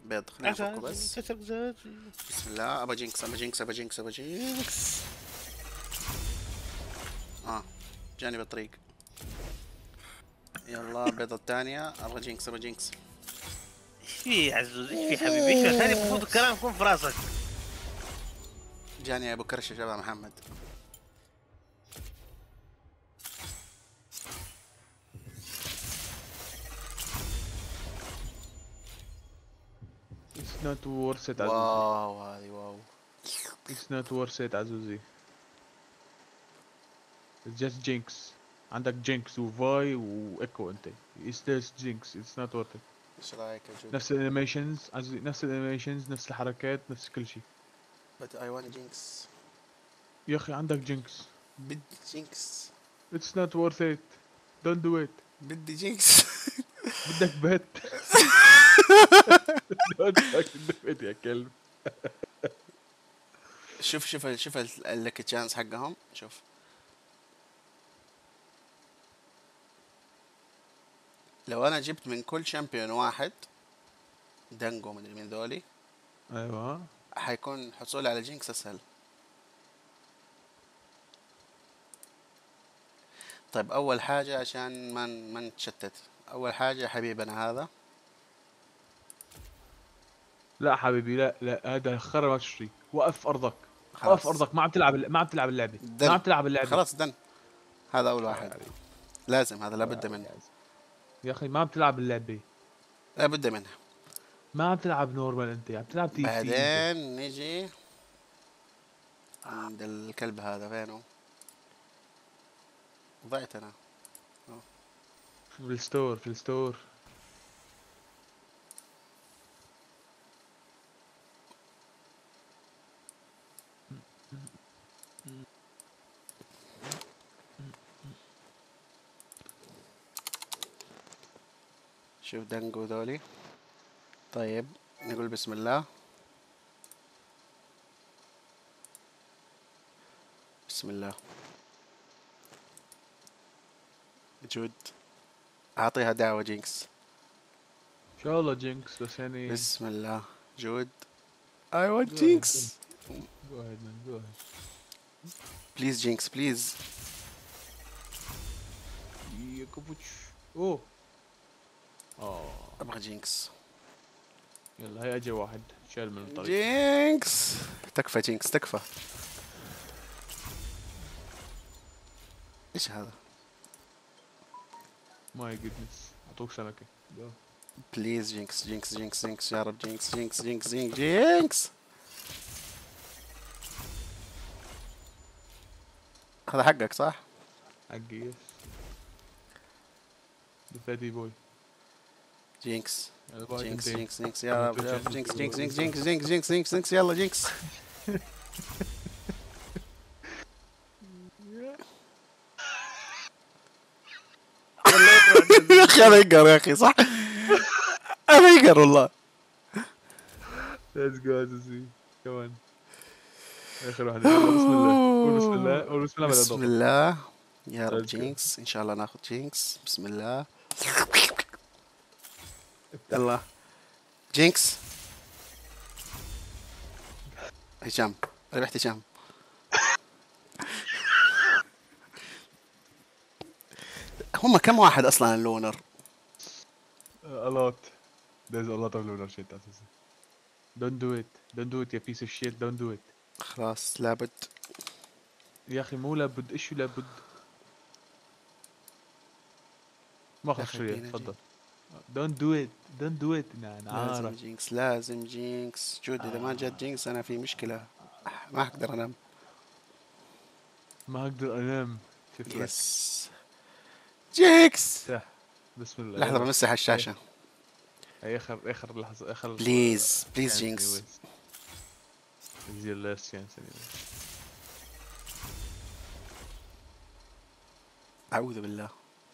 بيض، خلينا نفكه عزازي بس. كسر زازي. بسم الله. ابا جينكس ابا جينكس ابا جينكس ابا جينكس. جاني بالطريق. يلا البيضة الثانية. ابغى جينكس ابغى جينكس. ايش في يا عزوز؟ ايش في حبيبي؟ ايش في ثاني؟ المفروض الكلام يكون في راسك. جاني ابو كرشة شباب محمد. It's not worth it عزوزي. واو هذه واو. It's not worth it عزوزي. It's just jinx. عندك جينكس وفاي وايكو انت. It's just jinx. It's not worth it. ايش رايك يا جود؟ نفس الانيميشنز عزوزي، نفس الانيميشنز، نفس الحركات، نفس كل شيء. but I want جينكس. يا اخي عندك جينكس. بدي جينكس. It's not worth it. Don't do it. بدي جينكس. بدك بيت. Don't fucking do it يا كلب. شوف اللك تشانس حقهم. شوف لو انا جبت من كل شامبيون واحد دانجو مدري مين ذولي، ايوه. حيكون حصولي على جينكس اسهل. طيب اول حاجة عشان ما نتشتت، اول حاجة حبيبنا هذا. لا حبيبي، لا لا، هذا خرا ما تشتري. وقف ارضك. وقف خلاص ارضك. ما عم تلعب اللعبه. ما دن. عم تلعب اللعبه. خلاص دن. هذا اول واحد. يعني لازم هذا لابد منه. يا اخي ما عم تلعب اللعبه. لابد منه. ما عم تلعب نورمال، انت عم تلعب تي سي انت. بعدين نجي عند الكلب هذا فينه؟ ضعت انا. في الستور. شوف دنجو ذولي. طيب نقول بسم الله. بسم الله. جود اعطيها دعوة جينكس. ان شاء الله جينكس، بس يعني بسم الله. جود I want go ahead, جينكس. go ahead man, go ahead. بليز جينكس بليز. يا كبوتش. اوه. ابغى جينكس. يلا هي اجى واحد شال من الطريق. جينكس. تكفى جينكس تكفى. ايش هذا؟ ماي جودنس، اعطوك سمكه. go. بليز جينكس جينكس جينكس جينكس يا رب جينكس جينكس جينكس جينكس جينكس. هذا حقك صح؟ حقي يس. ذا فاتي بوي. جينكس يلا جينكس باي جينكس جينكس يا رب يا رب. جينكس جينكس جينكس جينكس جينكس جينكس جينكس جينكس يلا جينكس. يا اخي انا يقهر يا اخي صح؟ انا يقهر والله. ليتس جو عزيزي كمان. اخر واحدة. بسم الله. قول بسم الله. قول بسم الله بعد بسم اضغط. الله يا رب. Let's go. جينكس ان شاء الله ناخذ جينكس. بسم الله. يلا جينكس. هشام ربحت هشام. هم كم واحد اصلا اللونر؟ A lot. There's a lot of lunar shit عزيزي. Don't do it. Don't do it يا piece of shit. Don't do it. خلاص لابد. يا اخي مو لابد. ايش لابد؟ ما خذ شوية تفضل. Don't do it. Don't do it. انا لازم عارف. جينكس لازم جينكس. جود اذا ما جت جينكس انا في مشكلة. ما اقدر انام. ما اقدر انام. شوف لك. يس جينكس. بسم الله. لحظة بمسح الشاشة. هي اخر لحظة. اخر بليز بليز جينكس. It's your last chance anyway. اعوذ بالله.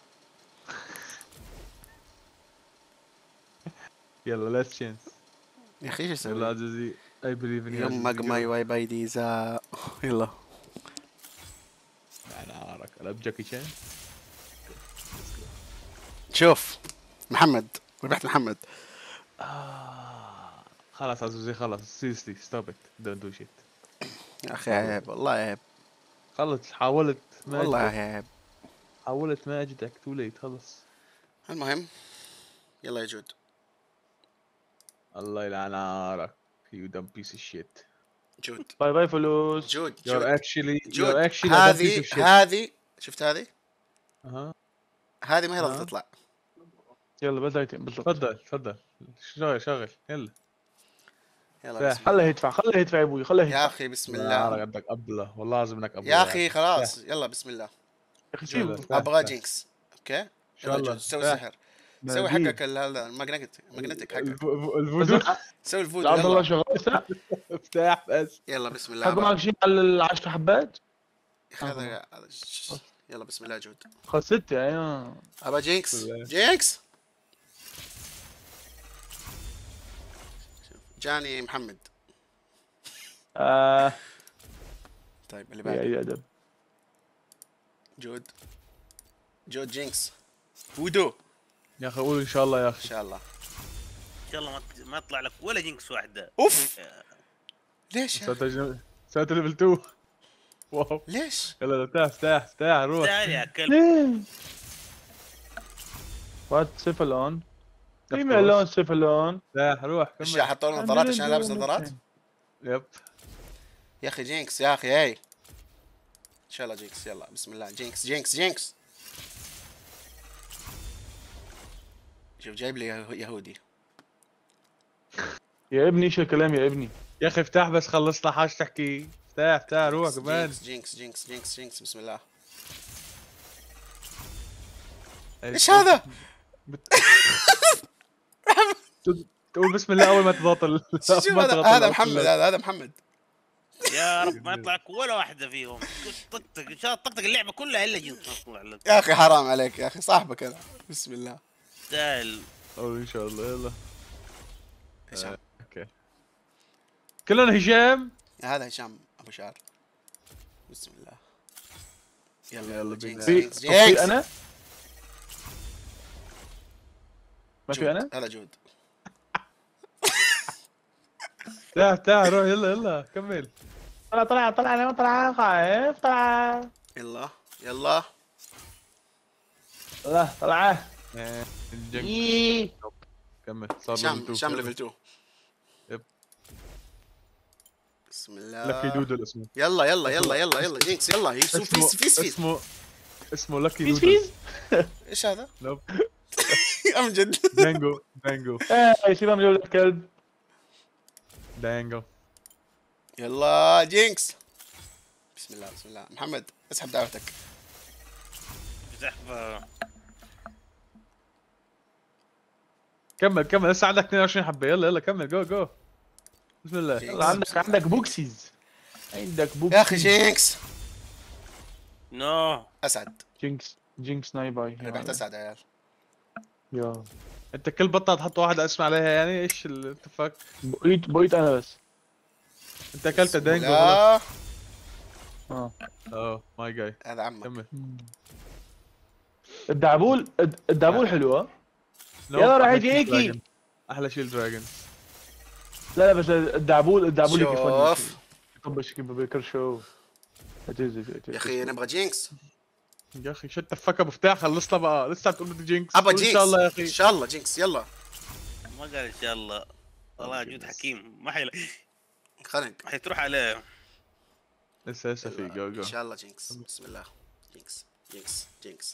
يلا last chance. يا اخي ايش يلا اسوي؟ عزيزي. I believe in you. يمك ماي واي باي ديزا. يلا انا عارك. العب جاكي شان. شوف محمد. ربحت محمد. خلاص عزوزي خلاص seriously stop it don't do shit. يا اخي عيب والله عيب خلص حاولت ما والله أجدك. عيب. حاولت ما اجدك too late خلص. المهم يلا يا جود. الله يلعن نارك you dumb piece of shit. جود باي باي فلوس. جود you're جود actually جود a dumb piece هذه of shit. هذه شفت هذه اها هذه ما هي راضية أها. تطلع. يلا بدايتين بالضبط. تفضل شغل يلا. يلا لا، بسم الله. خله يدفع خله يدفع يا ابوي خله يا يدفع. اخي بسم نارك الله. عندك ابله والله لازم انك ابله يا اخي خلاص يلا بسم الله. يا اخي يلا، سيبه. لا، ابغى لا. جينكس. اوكي ان شاء يلا الله جود سوي لا. سحر. سوي نبيل. حقك هذا الماجنتيك حقك. الفودو سوي الفودو عبد الله يلا. شغال هسه. افتح بس. يلا بسم الله. حط معك شيء على العشر حبات. هذا يلا بسم الله جود. خذ 6 يعني. ابى جينكس. بالله. جينكس جاني محمد. طيب اللي بعده يا ادب. جود جينكس فودو يا اخي قول ان شاء الله يا ان اخي. شاء الله. ان شاء الله ما يطلع لك ولا جينكس واحده. اوف ليش يا أخي؟ سويت ليفل 2 واو. ليش؟ يلا افتح روح. تعال يا كلب. ليه؟ وات سيفلون. في ملون سيفلون. افتح روح ايش كمل. حطوا لنا نظارات عشان لابس نظارات؟ يب يا اخي جينكس يا اخي هاي. ان شاء الله جينكس يلا بسم الله. جينكس شوف جايب لي يهودي. يا ابني ايش الكلام يا ابني؟ يا اخي افتح بس خلصنا حاجة تحكي. افتح روح كمان. جينكس بسم الله. إيه، ايش هذا؟ تقول بسم الله اول ما تبطل. شوف هذا محمد هذا محمد. يا رب ما يطلع لك ولا واحده فيهم. طقطق ان شاء الله طقطق اللعبه كلها الا جينكس تطلع لك. يا اخي حرام عليك يا اخي صاحبك انا. بسم الله. تستاهل. ان شاء الله يلا. هشام. اوكي كلنا هشام. هذا هشام ابو شعر. بسم الله. يلا بينا. جينكس في انا؟ ما في جود. انا؟ هذا جود. افتح روح يلا كمل. طلع انا طلع خايف طلع. يلا لا طلع. الجنك إيه. كمل صار هشام ليفل 2. يب. بسم الله. لكي دودو الاسم. يلا جينكس يلا يوسف فيس اسمه لكي فيز دودو. فيز. ايش هذا؟ نوب امجد. دانجو ايه سيبها من جولة الكلب. دانجو. يلا جينكس. بسم الله محمد اسحب دعوتك. سحبه. كمل لسه عندك 22 حبه يلا كمل جو بسم الله. جينكس. يلا عندك بوكسيز. عندك بوكسيز. يا اخي جينكس. نو. اسعد. جينكس ناي باي. ربحت اسعد يا عيال. يا انت كل بطه تحط واحد اسم عليها يعني ايش الاتفاق؟ بقيت انا بس. انت اكلت دانجو لا اه اوه ماي جاي. هذا عمك. كمل. الدعبول حلو ها؟ No، يلا راح أحلى يجي شيء هيك. دراجون. احلى شيء الدراجون. لا بس الدعبول شوف يطبش كيف بكرشو. يا اخي نبغى جينكس. يا اخي شو التفكه مفتاح خلصنا بقى لسه بتقول بدي جينكس. ابى قول جينكس ان شاء الله يا ان اخي. شاء الله جينكس يلا. ما قال ان شاء الله. والله جود حكيم ما خليك حتروح عليه. لسه في جو ان شاء الله جينكس. بسم الله. جينكس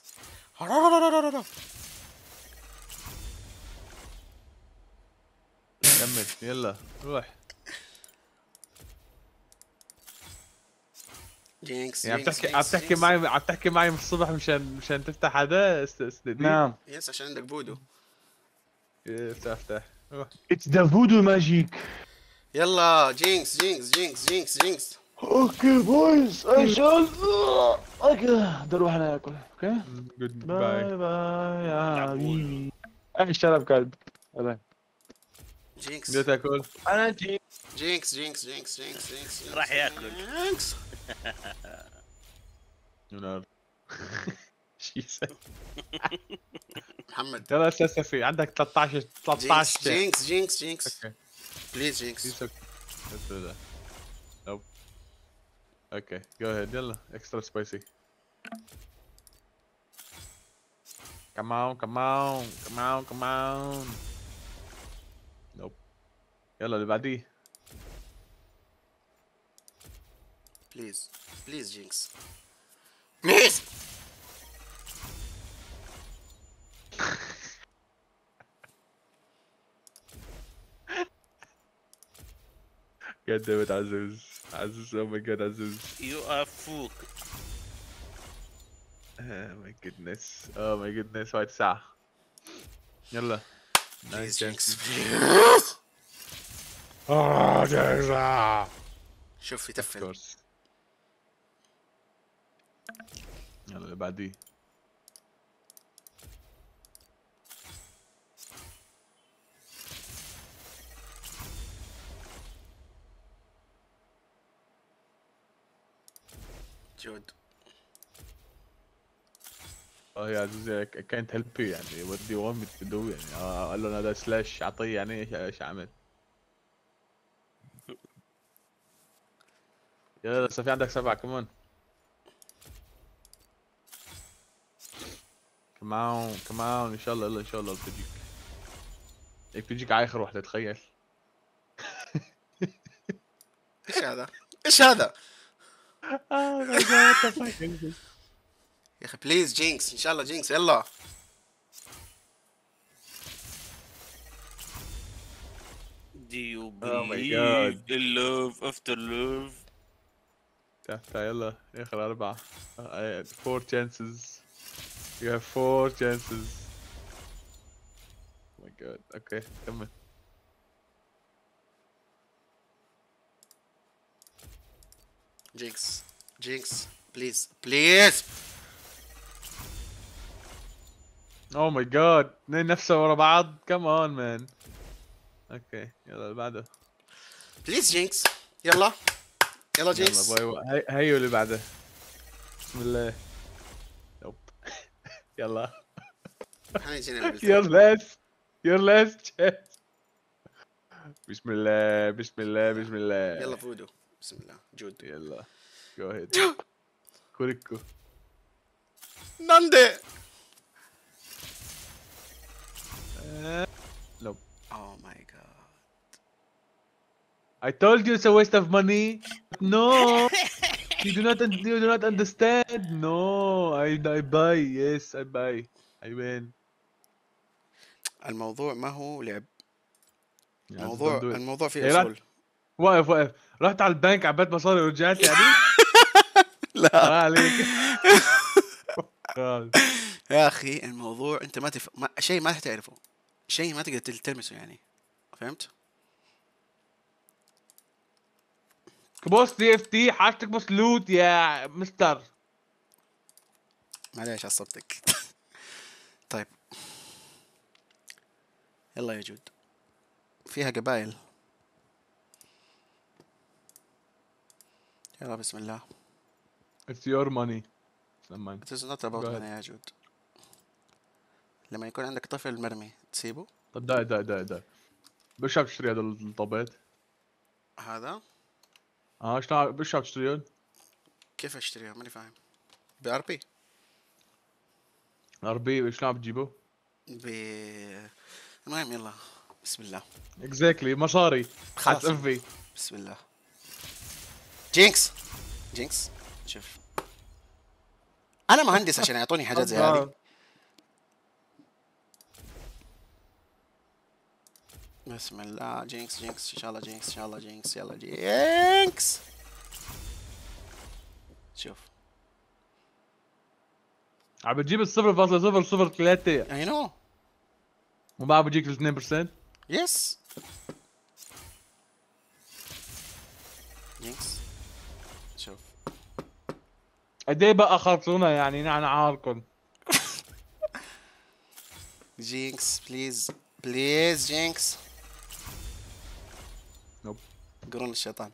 كمل يلا روح. جينكس يعني عم تحكي معي من الصبح مشان تفتح هذا نعم. يس عشان عندك فودو. افتح روح. اتس ذا فودو ماجيك. يلا جينكس. اوكي بويز اجل. اوكي بدي اروح انا اكل. اوكي جود باي باي. باي يا حبيبي. ايش شرب كلب. باي. جينكس بدي تاكل. انا جي. جينكس راح ياكل. جينكس. نار. شو يسوي؟ محمد يلا اساسا في عندك 13 جينكس شيء. جينكس اوكي بليز جينكس. He's okay. Let's do that. Nope. Okay, go ahead. يلا extra spicy. Come on, come on, come on, come on. Nope. يلا اللي بعديه. بليز بليز جينكس بليز. God damn it, عزوز. عزوز, oh my god, عزوز. You are فوق. Oh my goodness. Oh my goodness. وايد ساعة. يلا. بليز Nice جينكس chance. بليز. Oh, جينكس. شوف Of يتفل. course. يلا اللي بعديه. جود. اه يا عزيزي I can't help you يعني what do you want me to do يعني قال له انا ده سلاش اعطيه يعني ايش اعمل؟ يلا لسه في عندك 7 كمان. كمان كمان ان شاء الله يلا ان شاء الله بتجيك. هيك بتجيك على اخر وحده تخيل. ايش هذا؟ ايش هذا؟ Oh my god what the fuck is this? يا اخي بليز جينكس ان شاء الله جينكس يلا. Do you Oh my believe God. in love after love? تعال يلا اخر 4. 4 chances. You have 4 chances. Oh my god. Okay كمل. جينكس جينكس بليز بليز. Oh my god. اثنين نفسه ورا بعض. Come on man. اوكي يلا اللي بعده. بليز جينكس يلا يلا جينكس. يلا باي هيو اللي بعده. بسم الله. نوب. يلا. حنجينا Your last. Your last chance. بسم الله بسم الله بسم الله. يلا فودو بسم الله جود. يلا. Go ahead. كوريكو. ناندي. Nope. Oh my god. I told you it's a waste of money. No. You do not understand. No. I buy. Yes, I buy. I win. الموضوع ما هو لعب. Yeah, الموضوع don't do it. الموضوع فيه إيه، لا. اصول. واقف رحت على البنك عبيت مصاري ورجعت يعني. لا عليك. خلاص. يا اخي الموضوع انت شيء ما تعرفه، شيء ما تقدر تلمسه يعني، فهمت؟ بوس دي اف تي حاجتك بوس لوت يا مستر. معليش عصبتك. طيب يلا يا جود، فيها قبائل. يلا بسم الله. It's your money. لما It is not about money يا جود. لما يكون عندك طفل مرمي تسيبه؟ طب دا بش عم تشتري هذا الطابات؟ هذا؟ شلون بش عم تشتريهم؟ كيف اشتريها؟ ماني فاهم. بأربي؟ عربي شلون عم بتجيبه؟ المهم يلا بسم الله. اكزاكتلي مصاري. خلاص. حتقفي. بسم الله. جينكس جينكس شوف انا مهندس عشان يعطوني حاجات زي هذه. بسم الله. جينكس جينكس ان شاء الله جينكس ان شاء الله جينكس. يلا جينكس. شوف عم بتجيب ال 0.003 اي نو وما عم بيجيك ال 2%. يس. جينكس شوف قد ايه بقى خلصونا يعني نحن عاركم. جينكس بليز بليز جينكس. نوب. قرون الشيطان.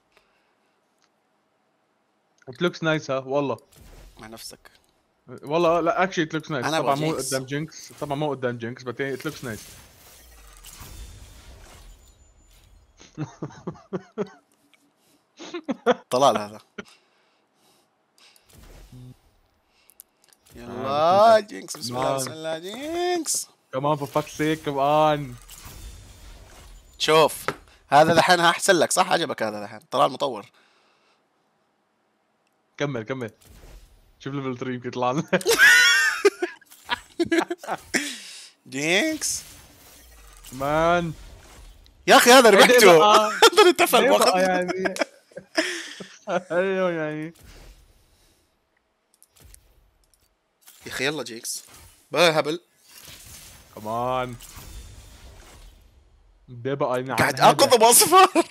It looks nice ها والله. مع نفسك. والله لا actually it looks nice. أنا طبعا أبغى مو جينكس. قدام جينكس، طبعا مو قدام جينكس but it looks nice. طلال هذا. يلا جينكس بسم الله بسم الله جينكس. كمان for fuck's sake كمان. شوف هذا ذحين احسن لك صح؟ عجبك هذا ذحين طلال مطور. كمل شوف ليفل 3 يمكن يطلع لنا. جينكس مان يا اخي هذا ربحته. هذا اتفل ليه بقى واخذ. يعني. ايوه يعني. يا اخي يلا جينكس بقى هبل. كمان ده بقى ينعم قاعد هذا. اخذ باصفر.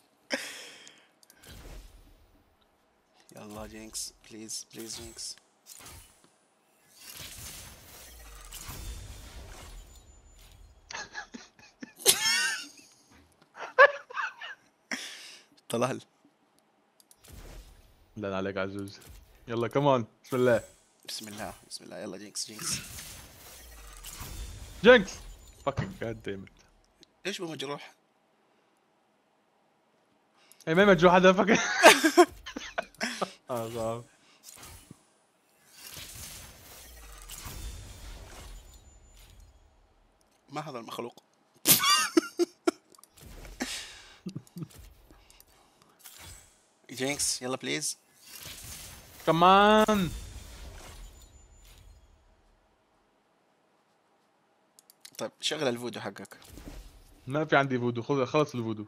يلا جينكس بليز بليز جينكس. طلال لا عليك عزوز. يلا كمان بسم الله. بسم الله بسم الله يلا جينكس جينكس. جينكس فاكينج جاد ديم ات. ايش هو مجروح؟ اي ما مجروح هذا فاكر. صعب. ما هذا المخلوق؟ جينكس يلا بليز. كمان طيب شغل الفودو حقك ما في عندي فودو. خلص الفودو.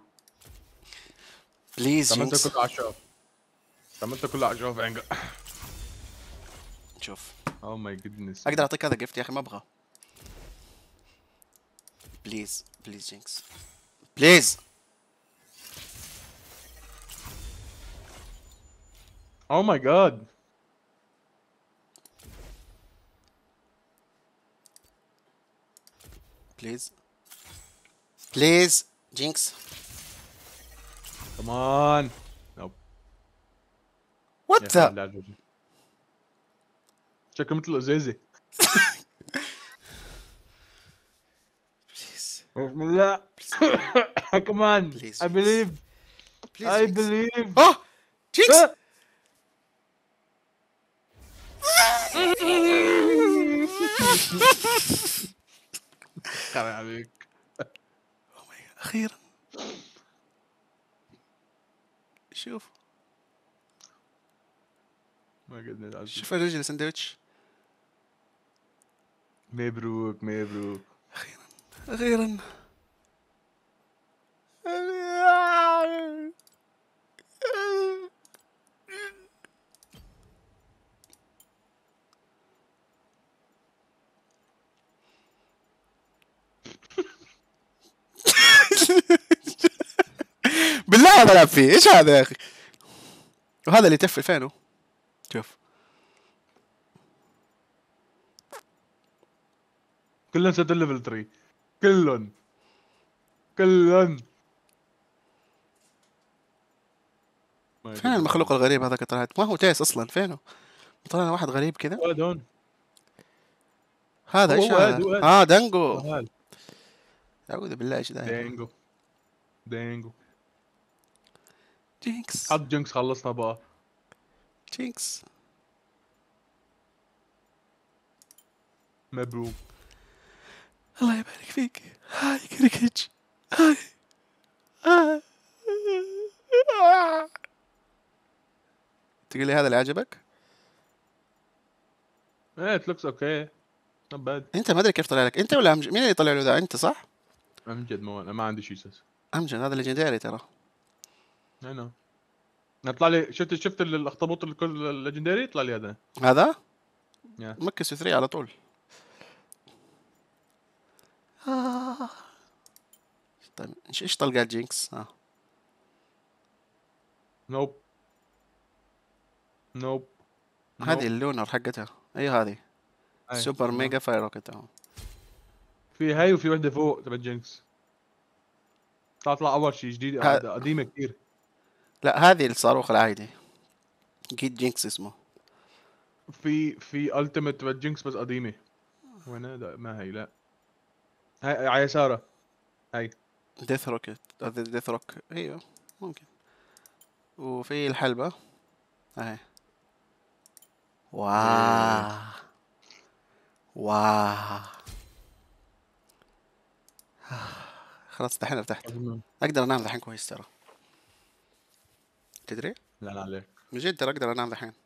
بليز عملته جينكس. كله على الشوف. عملته كله على الشوف عنقه. شوف اوه ماي جودنس. اقدر اعطيك هذا جفت يا اخي ما ابغى. بليز بليز جينكس بليز. اوه ماي جاد. بليز بليز جينكس. كمان نوب. وات ذا. شكله مثل الازازه. بليز بسم الله. كمان Please, I believe بليز I جينكس. believe. اه جينكس. خرع عليك. اخيرا شوف ما قدرنا. شوف الرجل سندويتش. مبروك مبروك. اخيرا بالله بلعب فيه. ايش هذا يا اخي؟ وهذا اللي يتفل فينه؟ شوف كلهم سدوا ليفل 3. كلهم فين المخلوق الغريب هذا طلعت؟ ما هو تيس اصلا فينه؟ طلع واحد غريب كذا. هو هون. هذا هو ايش هو هذا؟ هاد. دانجو. هاد. اعوذ بالله ايش ذا؟ دينجو. جينكس حط جنكس خلصنا بقى. جينكس مبروك. الله يبارك فيك. هاي كريكيتش هاي. تقول لي هذا اللي عجبك؟ ايه it looks okay not bad. انت ما ادري كيف طلع لك انت ولا أمجد؟ مين اللي طلع له ذا؟ انت صح؟ امجد ما عندي شيء اساس. امجد هذا ليجندري ترى. انا طلع لي شفت الاخطبوط الكل الليجندري طلع لي هذا. هذا؟ Yeah. مكس 3 على طول. طيب ايش طلقات جينكس؟ نوب هذه اللونر حقتها. ايوه هذه سوبر ميجا فاير روكت اهو. في هاي وفي وحده فوق تبع جينكس. طلع اول شيء جديد قديمه كثير. لا هذه الصاروخ العادي. اكيد جينكس اسمه. في التيميت تبع جينكس بس قديمه. وين هذا؟ ما هي لا. هاي على يساره. هاي ديث روكت، ديث روك، ايوه ممكن. وفي الحلبة اهي. واو واو. خلاص دحين ارتحت. اقدر انام دحين كويس ترى. تدري؟ لا لا عليك. من جد ترى اقدر انام دحين.